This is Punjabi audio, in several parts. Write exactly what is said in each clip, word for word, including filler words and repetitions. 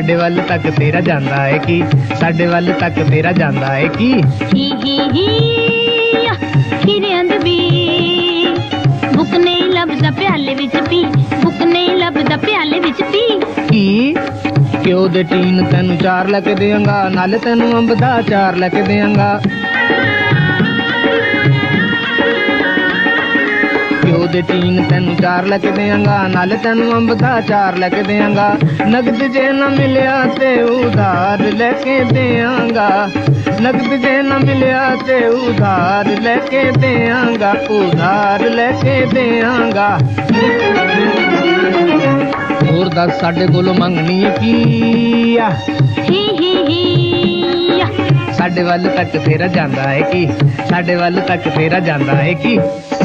ਸਾਡੇ ਵੱਲ ਤੱਕ ਤੇਰਾ ਜਾਂਦਾ ਹੈ ਕੀ ਸਾਡੇ ਵੱਲ ਤੱਕ ਤੇਰਾ ਜਾਂਦਾ ਹੈ ਕੀ ਹੀ ਹੀ ਹੀ ਖੀਰਿਆਂ ਦੇ ਵੀ ਬੁੱਕ ਨਹੀਂ ਲੱਭਦਾ ਪਿਆਲੇ ਵਿੱਚ ਪੀ ਬੁੱਕ ਨਹੀਂ ਲੱਭਦਾ ਪਿਆਲੇ ਵਿੱਚ ਪੀ ਕੀ ਘਿਓ ਦੇ ਟੀਨ ਤੈਨੂੰ ਚਾਰ ਲੈ ਕੇ ਦੇਵਾਂਗਾ ਨਾਲੇ ਤੈਨੂੰ ਅੰਬ ਦਾ ਚਾਰ ਲੈ ਕੇ ਦੇਵਾਂਗਾ ਘਿਓ ਦੇ ਟੀਨ ਤੈਨੂੰ ਚਾਰ ਲੈ ਕੇ ਦੇਵਾਂਗਾ ਨਾਲੇ ਤੈਨੂੰ ਅੰਬ ਦਾ ਚਾਰ ਲੈ ਕੇ ਦੇਵਾਂਗਾ ਨਗਦ ਜੇ ਨਾ ਮਿਲਿਆ ਤੇ ਉਧਾਰ ਲੈ ਕੇ ਦੇਵਾਂਗਾ ਨਗਦ ਜੇ ਨਾ ਮਿਲਿਆ ਤੇ ਉਧਾਰ ਲੈ ਕੇ ਦੇਵਾਂਗਾ ਉਧਾਰ ਲੈ ਕੇ ਦੇਵਾਂਗਾ ਹੋਰ ਦੱਸ ਸਾਡੇ ਕੋਲੋਂ ਮੰਗਣੀ ਕੀ ਆ ਹੀ ਹੀ ਹੀ ਸਾਡੇ ਵੱਲ ਤੱਕ ਤੇਰਾ ਜਾਂਦਾ ਹੈ ਕੀ ਸਾਡੇ ਵੱਲ ਤੱਕ ਤੇਰਾ ਜਾਂਦਾ ਹੈ ਕੀ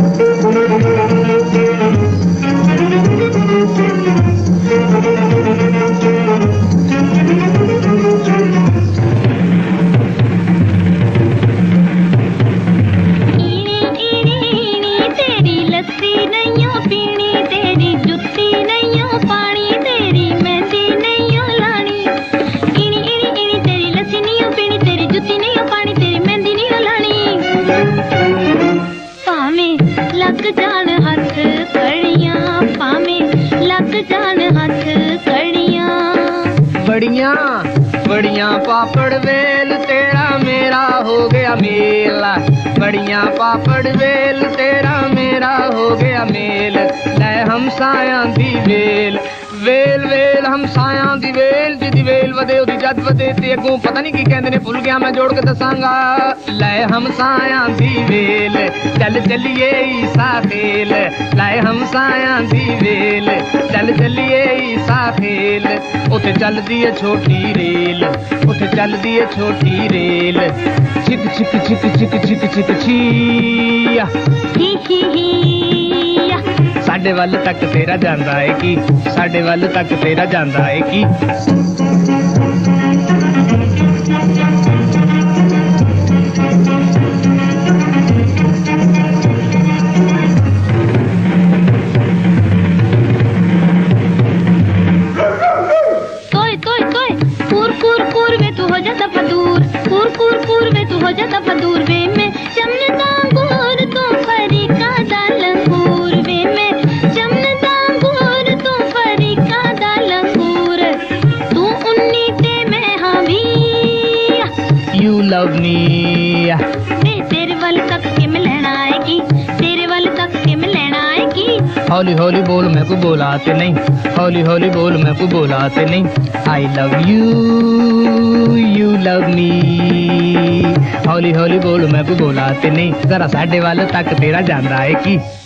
ਜਾਣ ਹੱਥ ਕੜੀਆਂ ਭਾਵੇਂ ਲੱਗ ਜਾਣ ਹੱਥ ਕੜੀਆਂ ਬੜੀਆਂ ਬੜੀਆਂ ਪਾਪੜ ਵੇਲ ਤੇਰਾ ਮੇਰਾ ਹੋ ਗਿਆ ਮੇਲ ਬੜੀਆਂ ਪਾਪੜ ਵੇਲ ਤੇਰਾ ਮੇਰਾ ਹੋ ਗਿਆ ਮੇਲ ਲੈ ਹਮਸਾਇਆਂ ਦੀ ਵੇਲ ਵੇਲ ਵੇਲ ਹਮਸਾਇਆਂ ਦੀ ਵੇਲ ਜਿਹਦੀ ਵੇਲ ਵਧੇ ਉਹਦੀ ਜਦ ਵਧੇ ਤੇ ਅੱਗੋਂ ਪਤਾ ਨਹੀਂ ਕੀ ਕਹਿੰਦੇ ਨੇ ਭੁੱਲ ਗਿਆ ਮੈਂ ਜੋੜ ਕੇ ਦੱਸਾਂਗਾ ਲੈ ਹਮਸਾਇਆਂ ਦੀ ਵੇਲ ਚੱਲ ਚੱਲੀਏ ਈਸਾ ਖੇਲ ਲੈ ਹਮਸਾਇਆਂ ਦੀ ਵੇਲ ਚੱਲ ਚੱਲੀਏ ਈਸਾ ਖੇਲ ਉੱਥੇ ਚੱਲਦੀ ਏ ਛੋਟੀ ਰੇਲ ਉੱਥੇ ਚੱਲਦੀ ਏ ਛੋਟੀ ਰੇਲ ਛਿਕ ਛਿਕ ਛਿਕ ਛਿਕ ਛਿਕ ਛਿਕ ਛੀਆ ਹੀ ਹੀ ਹੀ ਸਾਡੇ ਵੱਲ ਤੱਕ ਤੇਰਾ ਜਾਂਦਾ ਹੈ ਕੀ ਸਾਡੇ ਵੱਲ ਤੱਕ ਤੇਰਾ ਜਾਂਦਾ ਹੈ ਕੀ ਤੋਏ ਤੋਏ ਤੋਏ ਕੂਰ ਕੂਰ ਕੂਰ ਵੇ ਤੂੰ ਹੋ ਜਾ ਦਫਾ ਦੂਰ ਕੂਰ ਕੂਰ ਕੂਰ ਵੇ ਤੂੰ ਹੋ ਜਾ ਦਫਾ ਦੂਰ ਵੇ ਮੈਂ ਚਮਨਦਾ ਅੰਗੂਰ ਤੂੰ ਫਰੀਕਾ ਦਾ ਲੰਗੂਰ ਵੇ ਮੈਂ ਚਮਨਦਾ ਅੰਗੂਰ ਤੂੰ ਫਰੀਕਾ ਦਾ ਲੰਗੂਰ ਤੂੰ ਉन्नी ਤੇ ਮੈਂ ਹਾਂ ਵੀ ਯੂ ਲਵ ਮੀ ਵੇ ਤੇਰੇ ਵੱਲ ਤੱਕ ਕਿਵੇਂ ਲੈਣਾ ਆਏਗੀ ਤੇਰੇ ਵੱਲ ਤੱਕ ਕਿਵੇਂ ਲੈਣਾ ਆਏਗੀ हौली हौली बोल मैं को बोला आते नहीं हौली हौली बोल मैं को बोला आते नहीं I love you you love me हौली हौली बोल मैं को बोला आते नहीं जरा साढ़े वाले तक तेरा जान रहा है कि